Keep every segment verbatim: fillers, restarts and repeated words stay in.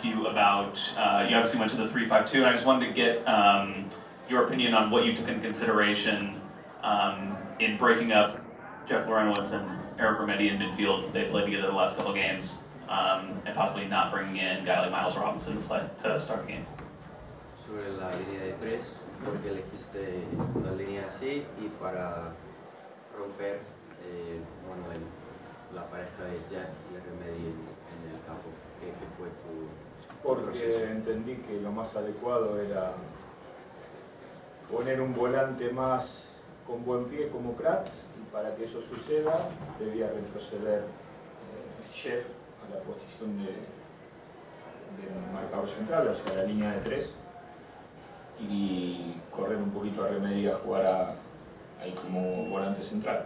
ask you about, uh, you obviously went to the three five two, and I just wanted to get um, your opinion on what you took into consideration um, in breaking up Jeff Larentowicz and Eric Remedi in midfield. They played together the last couple of games, um, and possibly not bringing in a guy like Miles Robinson to play to start the game. Sobre la línea de tres, porque elegiste una línea así y para romper eh, bueno, el, la pareja de Jeff y Remedi en, en el campo. ¿Qué, qué fue tu Porque proceso? entendí que lo más adecuado era poner un volante más con buen pie como Kratz, y para que eso suceda debía retroceder eh, Jeff a la posición de, de marcador central, o sea, la línea de tres, y correr un poquito a Remedi a jugar a, ahí como volante central.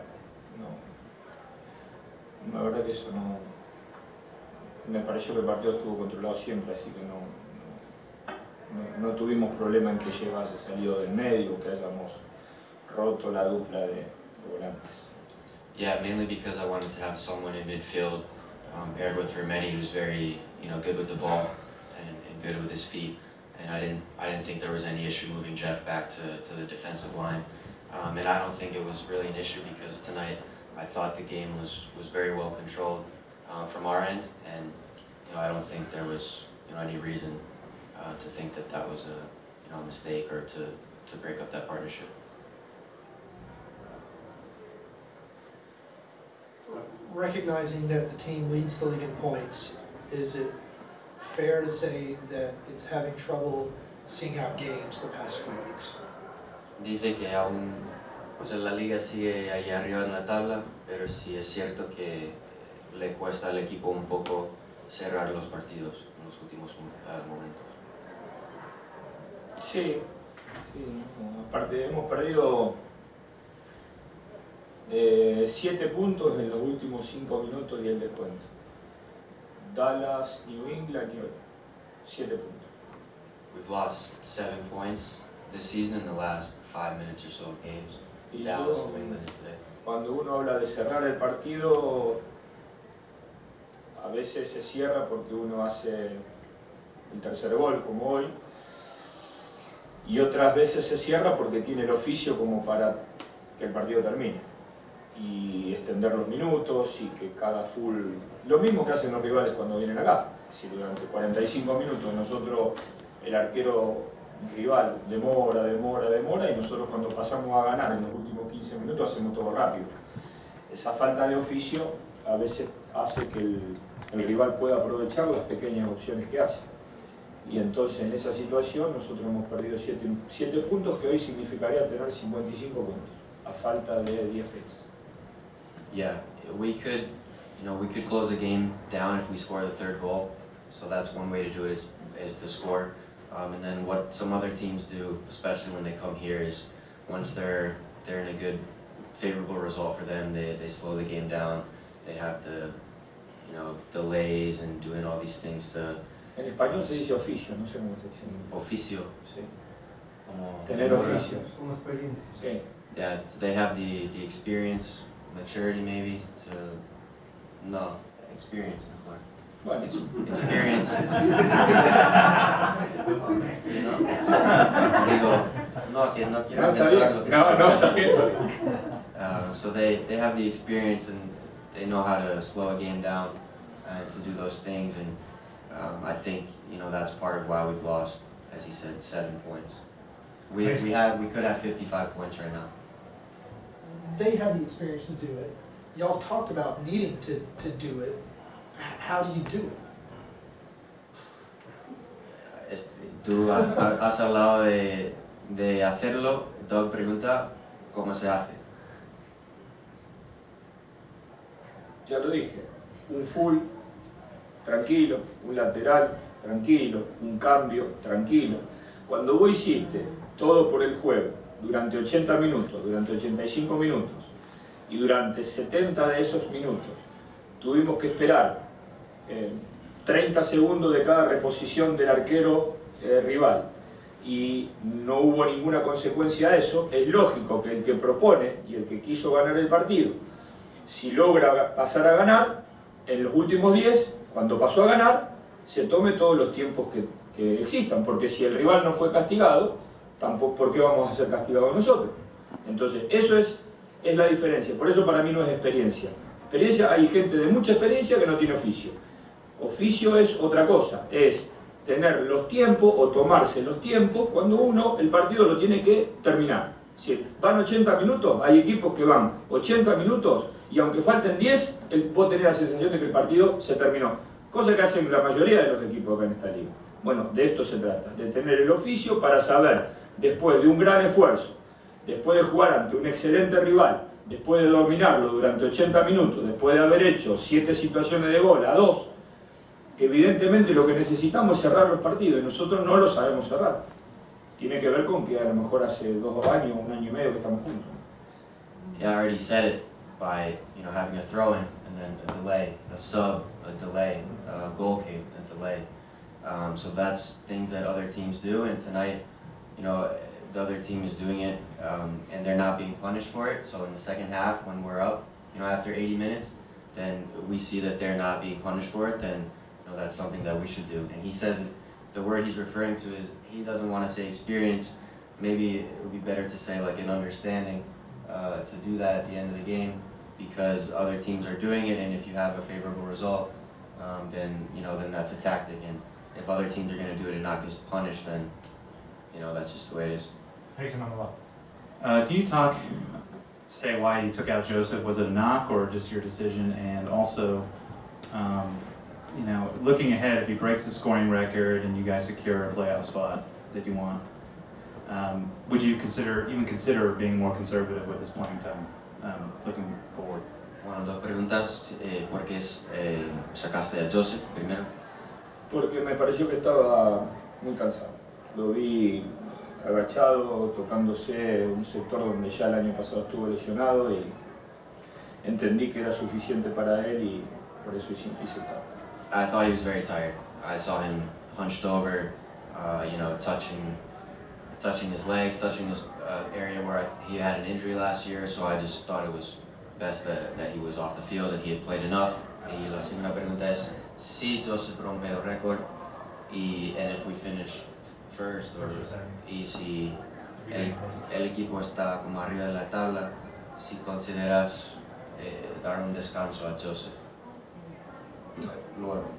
No, la verdad que eso no... Me pareció que el partido estuvo controlado siempre, así que no, no, no, no tuvimos problema en que Jeff haya salido del medio, que hayamos roto la dupla de, de volantes. Yeah, mainly because I wanted to have someone in midfield um, paired with Remedi, who's very, you know, good with the ball and, and good with his feet. And I didn't, I didn't think there was any issue moving Jeff back to, to the defensive line. Um, and I don't think it was really an issue because tonight I thought the game was, was very well controlled uh, from our end, and you know, I don't think there was you know, any reason uh, to think that that was a you know, mistake or to, to break up that partnership. Recognizing that the team leads the league in points, is it fair to say that it's having trouble seeing out games the past few weeks? Dice que aún, o sea, la liga sigue ahí arriba en la tabla, pero sí es cierto que le cuesta al equipo un poco cerrar los partidos en los últimos uh, momentos. Sí, sí, aparte hemos perdido eh, siete puntos en los últimos cinco minutos y el descuento. Dallas, New England y hoy, siete puntos. We've lost seven points this season in the last five minutes or so of games. Y Dallas, yo, New England, and today. cuando uno habla de cerrar el partido, a veces se cierra porque uno hace el tercer gol, como hoy, y otras veces se cierra porque tiene el oficio como para que el partido termine y extender los minutos y que cada full... Lo mismo que hacen los rivales cuando vienen acá. Si durante cuarenta y cinco minutos nosotros, el arquero rival, demora, demora, demora, y nosotros cuando pasamos a ganar en los últimos quince minutos hacemos todo rápido. Esa falta de oficio a veces hace que el, el rival pueda aprovechar las pequeñas opciones que hace. Y entonces en esa situación nosotros hemos perdido siete puntos, que hoy significaría tener cincuenta y cinco puntos, a falta de diez fechas. Yeah, we could, you know, we could close the game down if we score the third goal. So that's one way to do it, is, is to score. Um, and then what some other teams do, especially when they come here, is once they're they're in a good, favorable result for them, they they slow the game down. They have the, you know, delays and doing all these things to. En español se dice oficio, no sé cómo se dice. Oficio. Sí. Como Tener oficio. Como experiencia. Sí. Yeah, they have the the experience, maturity maybe to. No, experience. Mejor. Bueno. Ex experience. No, digo, no, que no quiero No, está bien. intentarlo. No, no, está bien. Uh, so they, they have the experience and they know how to slow a game down and to do those things, and um, I think you know that's part of why we've lost, as he said, seven points. We we have we could have fifty-five points right now. They have the experience to do it. Y'all talked about needing to, to do it. H how do you do it? Es, tú has, has hablado de, de hacerlo. Doug pregunta cómo se hace. Ya lo dije, un full, tranquilo, un lateral, tranquilo, un cambio, tranquilo. Cuando vos hiciste todo por el juego, durante ochenta minutos, durante ochenta y cinco minutos, y durante setenta de esos minutos, tuvimos que esperar eh, treinta segundos de cada reposición del arquero eh, rival, y no hubo ninguna consecuencia a eso, es lógico que el que propone y el que quiso ganar el partido, si logra pasar a ganar, en los últimos diez, cuando pasó a ganar, se tome todos los tiempos que, que existan, porque si el rival no fue castigado, tampoco, ¿por qué vamos a ser castigados nosotros? Entonces, eso es, es la diferencia. Por eso para mí no es experiencia. Experiencia, hay gente de mucha experiencia que no tiene oficio. Oficio es otra cosa, es tener los tiempos o tomarse los tiempos cuando uno el partido lo tiene que terminar. Si van ochenta minutos, hay equipos que van ochenta minutos y aunque falten diez, el, vos tenés la sensación de que el partido se terminó. Cosa que hacen la mayoría de los equipos acá en esta liga. Bueno, de esto se trata, de tener el oficio para saber, después de un gran esfuerzo, después de jugar ante un excelente rival, después de dominarlo durante ochenta minutos, después de haber hecho siete situaciones de gol a dos, evidentemente lo que necesitamos es cerrar los partidos y nosotros no lo sabemos cerrar. Tiene que ver con que a lo mejor hace dos años, un año y medio que estamos juntos. Yeah, I already said it by, you know, having a throw-in and then a delay, a sub, a delay, a goal kick, a delay. Um, so that's things that other teams do, and tonight, you know, the other team is doing it, um, and they're not being punished for it. So in the second half, when we're up, you know, after eighty minutes, then we see that they're not being punished for it, then, you know, that's something that we should do. And he says it, the word he's referring to is, he doesn't want to say experience, maybe it would be better to say like an understanding, uh, to do that at the end of the game, because other teams are doing it, and if you have a favorable result, um, then, you know, then that's a tactic, and if other teams are going to do it and not get punished, then, you know, that's just the way it is. Uh, can you talk, say why you took out Joseph? Was it a knock or just your decision? And also, um, you know, looking ahead, if he breaks the scoring record and you guys secure a playoff spot that you want, um, would you consider, even consider being more conservative with his playing time, um, looking forward? Bueno, dos preguntas. Eh, ¿Por qué eh, sacaste a Joseph primero? Porque me pareció que estaba muy cansado. Lo vi agachado, tocándose un sector donde ya el año pasado estuvo lesionado y entendí que era suficiente para él y por eso hice el cambio. I thought he was very tired. I saw him hunched over, uh, you know, touching, touching his legs, touching this uh, area where I, he had an injury last year. So I just thought it was best that, that he was off the field and he had played enough. Y la segunda pregunta es si Joseph rompe el récord y and if we finish first or y si el, el equipo está como arriba de la tabla, si consideras eh, dar un descanso a Joseph. Luego.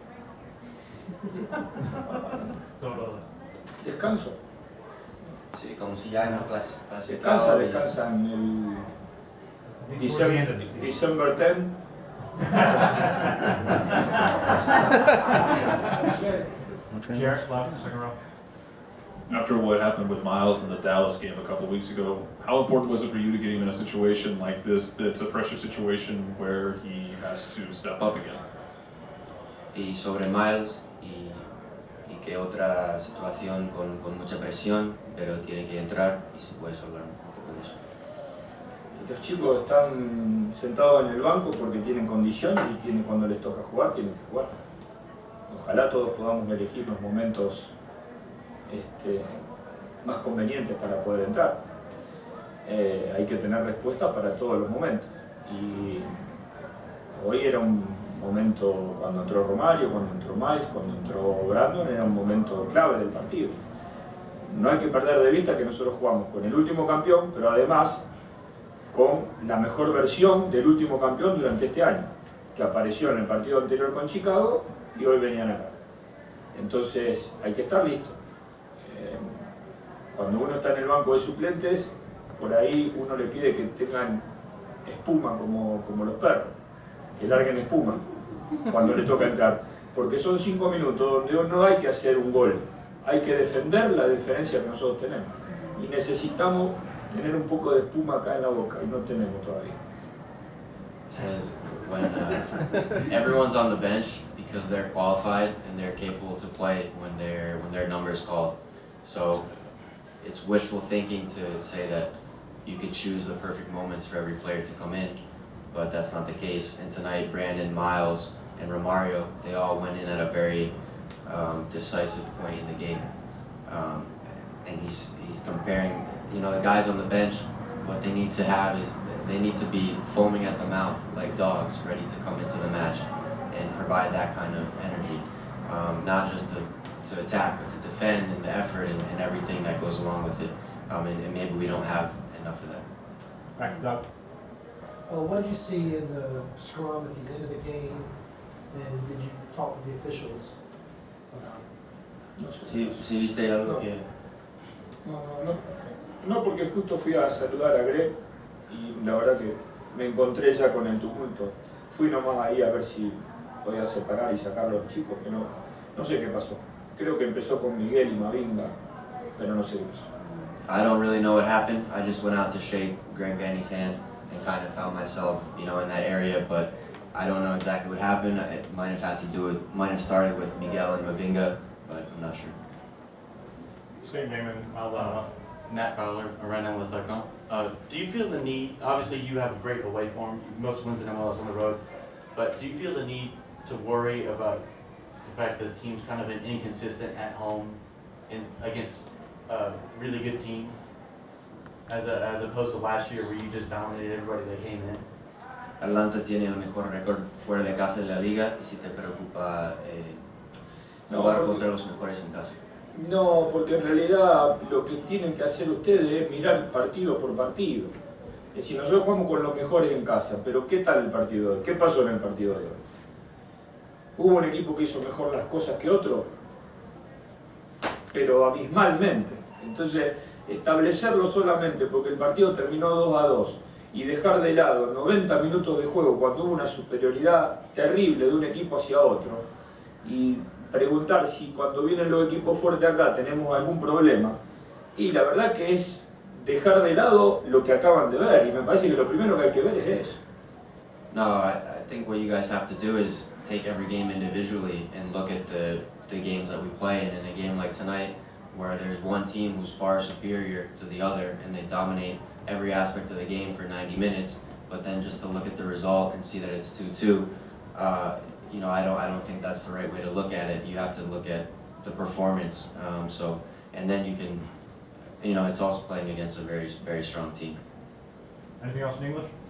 Descanso. Sí, como si ya no clasificado. Descansa, descansa en el December, December tenth. Jarrett, left, second row. After what happened with Miles in the Dallas game a couple of weeks ago, how important was it for you to get him in a situation like this that's a pressure situation where he has to step up again? Y sobre Miles, y, y que otra situación con, con mucha presión, pero tiene que entrar, y si puedes hablar un poco de eso. Los chicos están sentados en el banco porque tienen condiciones y tienen, cuando les toca jugar, tienen que jugar. Ojalá todos podamos elegir los momentos este, más convenientes para poder entrar. Eh, hay que tener respuesta para todos los momentos. Y hoy era un momento, cuando entró Romario, cuando entró Miles, cuando entró Brandon, era un momento clave del partido. No hay que perder de vista que nosotros jugamos con el último campeón, pero además con la mejor versión del último campeón durante este año, que apareció en el partido anterior con Chicago y hoy venían acá. Entonces hay que estar listo. Eh, cuando uno está en el banco de suplentes, por ahí uno le pide que tengan espuma como, como los perros, que larguen espuma cuando le toca entrar, porque son cinco minutos donde no hay que hacer un gol, hay que defender la diferencia que nosotros tenemos y necesitamos tener un poco de espuma acá en la boca y no tenemos todavía. Says when uh, everyone's on the bench because they're qualified and they're capable to play when their when their number is called. So it's wishful thinking to say that you could choose the perfect moments for every player to come in, but that's not the case. And tonight, Brandon, Miles, and Romario, they all went in at a very um, decisive point in the game. Um, and he's he's comparing, you know, the guys on the bench. What they need to have is they need to be foaming at the mouth like dogs, ready to come into the match and provide that kind of energy. um, not just to, to attack, but to defend and the effort and, and everything that goes along with it. Um, and, and maybe we don't have enough of that. Back to Doug. Uh, what did you see in the scrum at the end of the game, and did you talk with the officials about it? No sé. Sí, sí viste algo que... No, no, no, no, porque justo fui a saludar a Greg y la verdad que me encontré ya con el tumulto. Fui nomás ahí a ver si podía separar y sacar a los chicos, que no, no sé qué pasó. Creo que empezó con Miguel y Mavinga, pero no sé qué pasó. I don't really know what happened. I just went out to shake Greg Vanny's hand and kind of found myself, you know, in that area, but I don't know exactly what happened. It might have had to do with, might have started with Miguel and Mavinga, but I'm not sure. Same name and I'll, uh, Uh, Matt Fowler, red M L S dot com. Uh, do you feel the need, obviously you have a great away form, most wins in M L S on the road, but do you feel the need to worry about the fact that the team's kind of been inconsistent at home in, against uh, really good teams, as, a, as opposed to last year where you just dominated everybody that came in? Atlanta tiene el mejor récord fuera de casa de la liga y si te preocupa eh, jugar contra los mejores en casa. No, porque en realidad lo que tienen que hacer ustedes es mirar partido por partido. Es decir, nosotros jugamos con los mejores en casa, pero ¿qué tal el partido de hoy? ¿Qué pasó en el partido de hoy? ¿Hubo un equipo que hizo mejor las cosas que otro? Pero abismalmente. Entonces, establecerlo solamente porque el partido terminó dos a dos y dejar de lado noventa minutos de juego cuando hubo una superioridad terrible de un equipo hacia otro y preguntar si cuando vienen los equipos fuertes acá tenemos algún problema, y la verdad que es dejar de lado lo que acaban de ver, y me parece que lo primero que hay que ver es eso. No, I, I think what you guys have to do is take every game individually and look at the, the games that we play, and in a game like tonight where there's one team who's far superior to the other and they dominate every aspect of the game for ninety minutes, but then just to look at the result and see that it's two two, uh, you know, I don't, I don't think that's the right way to look at it. You have to look at the performance. Um, so, and then you can, you know, it's also playing against a very, very strong team. anything else in English?